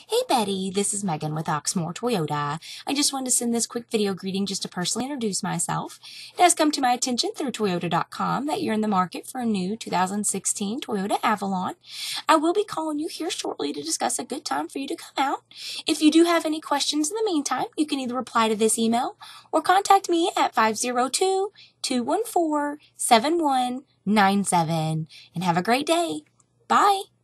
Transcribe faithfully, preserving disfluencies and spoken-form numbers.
Hey Betty, this is Megan with Oxmoor Toyota. I just wanted to send this quick video greeting just to personally introduce myself. It has come to my attention through Toyota dot com that you're in the market for a new two thousand sixteen Toyota Avalon. I will be calling you here shortly to discuss a good time for you to come out. If you do have any questions in the meantime, you can either reply to this email or contact me at five zero two, two one four, seven one nine seven. And have a great day. Bye.